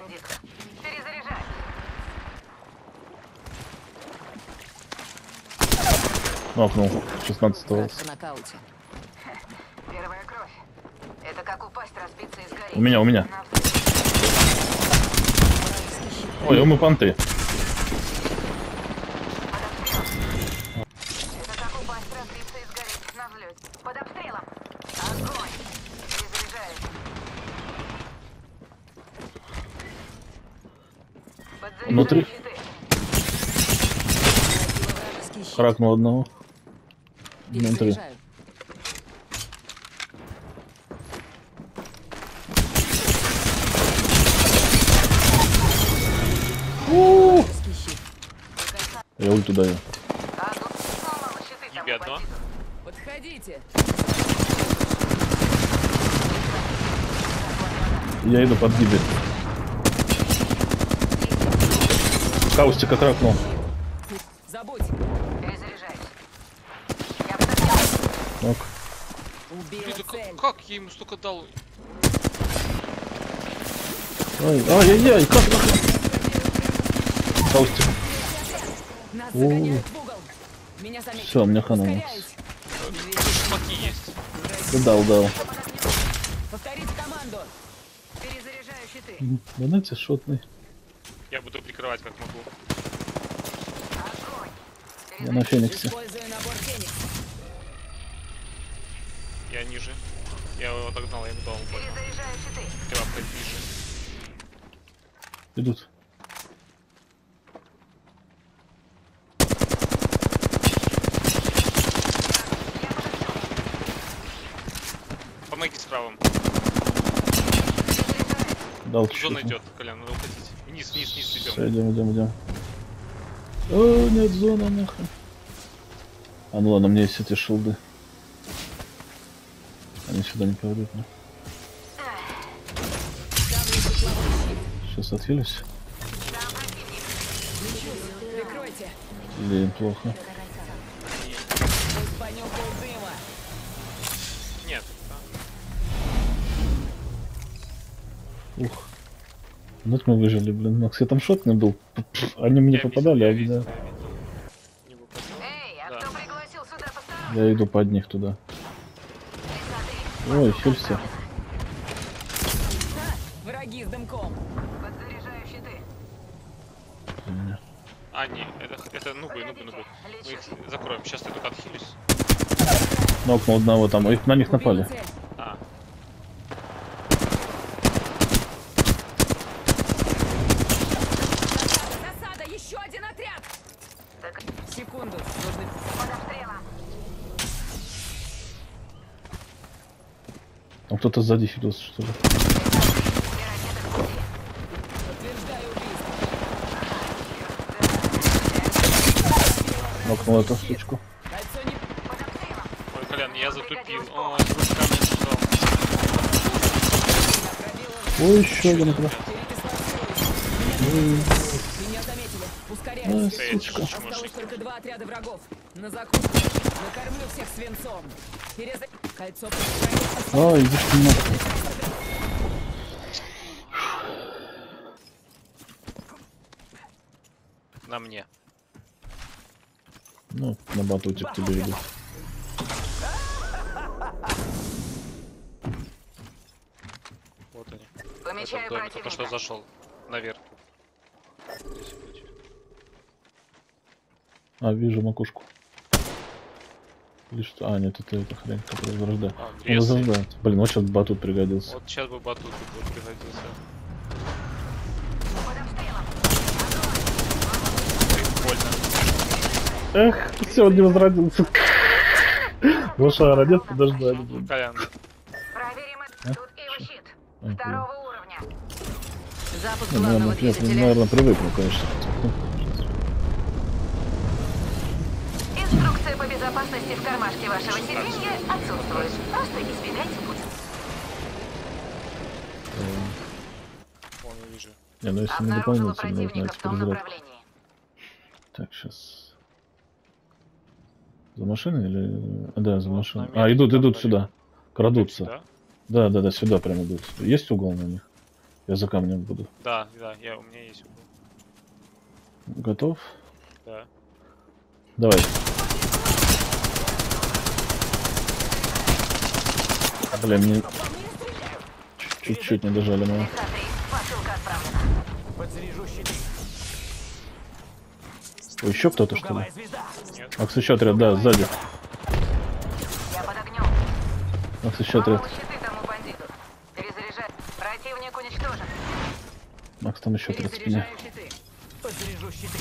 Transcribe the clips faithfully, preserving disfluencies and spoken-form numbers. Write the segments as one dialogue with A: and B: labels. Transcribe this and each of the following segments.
A: бандитов. Перезаряжай.
B: Нокнул. шестнадцать осталось.
A: Первая кровь. Это как упасть, разбиться и сгореть.
B: У меня, у меня. Ой, у мы понты.
A: Это как упасть, разбиться и сгореть на взлете. Под обстрелом. Огонь. Перезаряжаю.
B: Внутри. Кракнул одного. Внутри. У-у-у. Я ульту даю.
C: Тебе одно.
D: Подходите.
B: Я иду под гибель. Каустика кракнул.
D: Забудь.
A: Перезаряжаюсь. Я подошел.
B: Нок.
D: Убил
C: Блин, да
D: цель.
C: как, как я ему столько дал?
B: Ай, ай-яй-яй, как нахуй? Каустик.
D: Нас загоняют в угол. Меня заметили.
B: Все, мне хана.
D: Ускоряюсь.
C: Шмаки есть.
B: Да дал, дал.
D: Повторить команду.
A: Перезаряжаю щиты.
B: Да дайте шотный.
C: Я буду прикрывать как могу.
A: Огонь.
B: Я на Фениксе.
D: Использую набор Феникс.
C: Я ниже. Я его отогнал, я ему дал.
A: Перезаряжаю щиты.
C: Тряпкой ниже.
B: Идут.
C: Помоги с правым.
B: Дал
C: Зона
B: чуть-чуть.
C: идет, Колян, надо уходить. Вниз, вниз, вниз идем.
B: Все, идем, идем, идем. О, нет, зона нахуй. А ну ладно, у меня есть эти шилды. Они сюда не поведут, ну. Сейчас отхилюсь.
D: Прикройте.
B: Или им плохо.
D: Пусть понюхает дыма.
C: Нет. да.
B: Ух. Вот мы выжили, блин. Макс, я там шотный был. Они мне
C: Я
B: попадали, а
C: видел, я
B: меня...
C: видел, я видел. Не выпадал.
A: Эй, а
C: Да.
A: кто пригласил сюда посторонних?
B: Я иду под них туда. Ой, хилься.
D: Ха, враги с дымком.
A: Подзаряжаю щиты.
C: А, не, это, это нубы, нубы, нубы. Мы их закроем. Сейчас я только отхилюсь.
B: Нокнул одного там. Их, на них
D: Убил
B: напали.
D: цель.
C: А,
D: Засада, засада, еще один отряд.
A: Так,
D: Секунду. Нужны...
A: под обстрелом.
B: Там кто-то сзади хилился, что ли.
D: Подтверждаю убийство.
B: Нокнул эту штучку.
D: Кольцо не...
C: ой, Колян, я затупил. О, с ручками ждал.
B: Ой, еще один игра.
D: Меня заметили. Ускоряюсь.
B: Ай,
C: Стоять,
B: сучка.
C: чуть-чуть
D: Осталось
C: можешь.
D: только два отряда врагов. На закуску. Накормлю всех свинцом. Переза... Кольцо подтверждается.
B: Ай, иди ты нахуй.
C: На мне.
B: Ну, на батуте к тебе идут.
C: Вот они.
A: Помечаю
C: Этот домик только что
A: противника.
C: зашел. Наверх. Здесь вроде.
B: А, вижу макушку. Или что? А, нет, это эта хрень, которая возрождает.
C: А,
B: Он
C: врезы.
B: возрождает. Блин, вот сейчас батут пригодился.
C: Вот сейчас бы батут тут вот пригодился.
A: Под обстрелом.
C: Эх, больно.
B: Эх, все, он не возродился. Лошара, нет, подождали, блин.
C: Колян,
A: Проверим
B: А?
A: это. Тут и щит.
B: А,
A: Второго уровня. Запуск
B: ну,
A: главного
B: наверное, я,
A: двигателя.
B: наверное, привыкну, конечно.
A: Инструкция по безопасности в кармашке вашего сиденья отсутствует. Просто избегайте пути.
C: вон я вижу.
B: Не, ну если не
A: Обнаружила
B: дополнительно, нужно
A: противника
B: эти
A: в том
B: перезарядки.
A: направлении.
B: Так, сейчас. За машиной или... А, да, за
C: Вот,
B: машиной.
C: на
B: А, идут,
C: метке
B: идут
C: там
B: сюда. Крадутся.
C: Да?
B: Да, да, да, сюда прям идут. Есть угол на них? Я за камнем буду.
C: Да, да, я, у меня есть.
B: Готов?
C: Да.
B: Давай. Блин, мне чуть-чуть не дожали моего.
A: Посылка отправлена.
E: Подзаряжу щиты.
B: Ой, еще кто-то что ли?
E: Круговая звезда.
B: Макс, еще отряд, да, сзади.
A: Я под огнем.
B: Макс, еще отряд.
A: Помогу щиты тому бандиту. Перезаряжай. Противник уничтожен.
B: Макс, там еще отряд в спине.
D: Перезаряжаю щиты.
E: Подзаряжу щиты.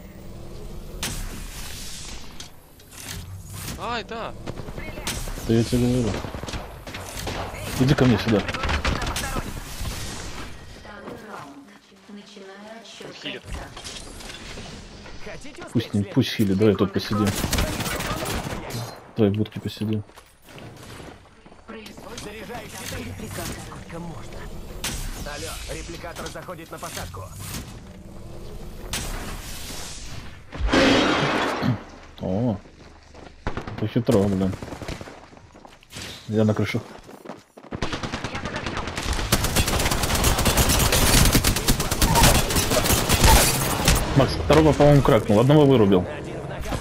C: Ай, да.
B: Да я тебе говорю. Иди ко мне сюда.
A: Начинаю отсчет.
C: Хилит.
E: Хотите успеть
B: Пусть, не,
E: след-
B: пусть хили, давай тут посидим. Давай в будке посидим.
E: Заряжаю щиты. Сколько можно? Алло, репликатор заходит на посадку.
B: О, это хитро, блин. Я на крышу.
A: Я под огнем.
B: Макс, второго, по-моему, кракнул, одного вырубил.
E: Один в ногах.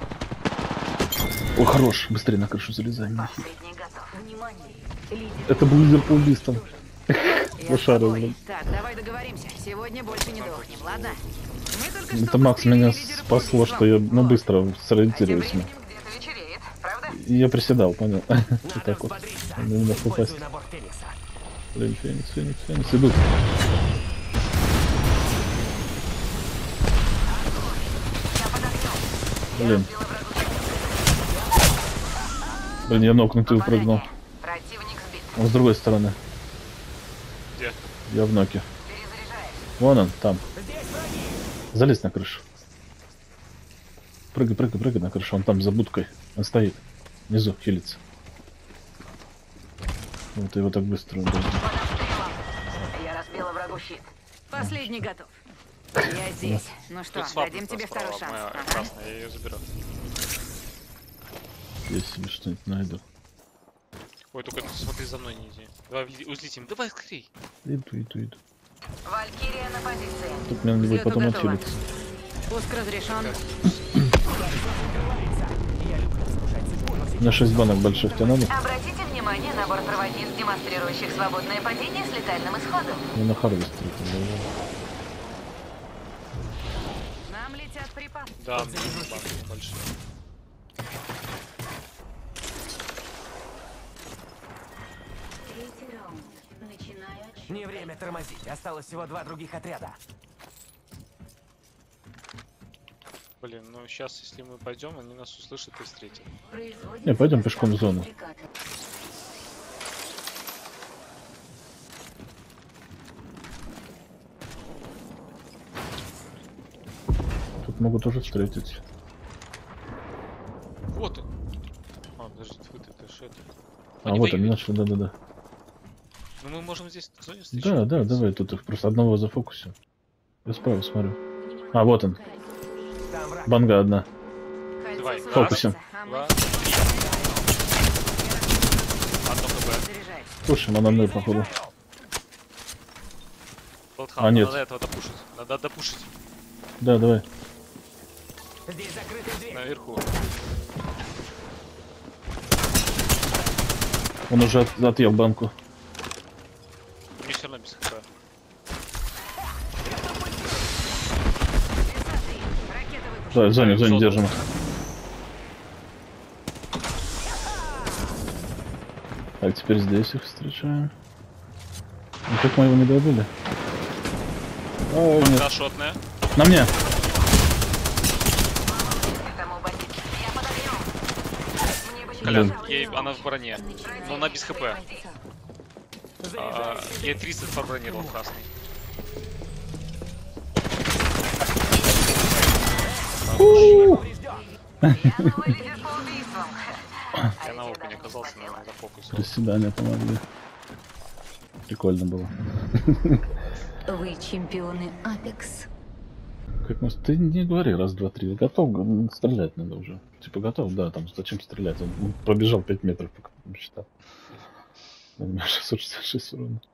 B: О, хорош, быстрее на крышу залезай. нахер.
A: Последний готов. Внимание. Лидер.
B: Это был Ливерпулистом.
D: Я
B: Лошары,
D: с тобой.
B: блин.
D: Так, давай договоримся. Сегодня больше не дохнем, ладно? Мы только что
B: Это Макс
D: пострелили
B: меня
D: лидера
B: спасло,
D: пулей.
B: что я ну,
D: Вот.
B: быстро
A: А тем
B: сориентируюсь.
A: временем где-то вечереет, правда?
B: И я приседал, понял? Вот
E: Надо
B: так вот.
E: взбодриться.
B: Надо именно попасть.
E: Используй набор Феникса.
B: Блин, Феникс, Феникс, Феникс, идут.
A: Я под огнем.
B: Блин,
A: Била врагу.
B: блин, я нокнутый упрыгнул.
A: Попадание. Противник сбит.
B: Он с другой стороны.
C: Где?
B: Я в ноке.
A: Перезаряжай.
B: Вон он, там.
E: Здесь враги.
B: Залезь на крышу. Прыгай, прыгай, прыгай на крышу. Он там за будкой. Он стоит. Внизу, хилится. Вот его так быстро. он должен.
A: Под обстрелом. Я разбила врагу щит.
D: Последний готов. Я здесь. Ну что,
C: Тут свап
D: дадим тебе
C: справа,
D: второй шанс.
C: моя
D: Ага.
C: красная, я ее заберу.
B: Я себе что-нибудь найду.
C: Ой, только ты смотри за мной не иди. Давай вли- узлитим. Давай скорей.
B: Иду, иду, иду.
A: Валькирия на позиции.
B: Тут мне надо будет
D: Взлету
B: потом
D: готово.
B: отхилиться.
D: Пуск разрешен.
E: Открывается. Я люблю искушать судьбу, но
B: На
E: сейчас
B: шесть банок больших тебе надо?
A: Обратите внимание на бортпроводниц, демонстрирующих свободное падение с летальным исходом.
B: Я на Харвестере.
D: Нам летят припасы.
C: Да, мне нужны банки большие.
A: Третий раунд. Начинаю отсчет.
E: не время тормозить. Осталось всего два других отряда.
C: Блин, ну сейчас, если мы пойдем, они нас услышат и встретят.
A: Производится
B: Не, пойдем пешком в зону.
A: репликатор.
B: Тут могут уже встретить.
C: Вот он. А, подожди, вы это ж это.
B: А
C: Они
B: вот они
C: воюют.
B: начали, да-да-да.
C: Ну мы можем здесь в зоне встречать.
B: Да, да, давай, тут их просто одного зафокусим. Я справа смотрю. А, вот он.
E: Там враг.
B: Банга одна.
D: Кольцо
C: Давай,
D: сужается,
B: фокусим.
D: а мы
C: Два, три. Одно хп.
D: заряжаем.
B: Слушай, она ноль, походу.
C: Болтхан,
B: А, нет.
C: надо этого допушить. Надо допушить.
B: Да, давай.
E: Здесь закрытая дверь.
C: Наверху.
B: Он уже от- отъел банку.
C: Мне все равно без хп.
D: Тридцатый. Ракета выпущена.
B: Да, в зоне, в зоне
C: Зону.
B: держим. Так, теперь здесь их встречаем. Ну, как мы его не добили? Ой, нет.
C: Да, шотная.
B: На мне!
A: Этому бандиту. Я под огнем. Мне бы
C: Колян,
A: сейчас
C: ей, она в броне. Но она без хп. А, я тридцать пробронировал красный.
E: Поврежден.
A: Я новый лидер по убийствам.
C: Я на опу не оказался, но на фокусе.
B: Приседания помогли. Прикольно было.
A: Вы чемпионы Апекс.
B: Как мы... Ты не говори раз, два, три. Готов, г- стрелять надо уже. Типа готов, да, там зачем стрелять? Он пробежал пять метров, пока посчитал. У меня шестьсот шестьдесят шесть урона.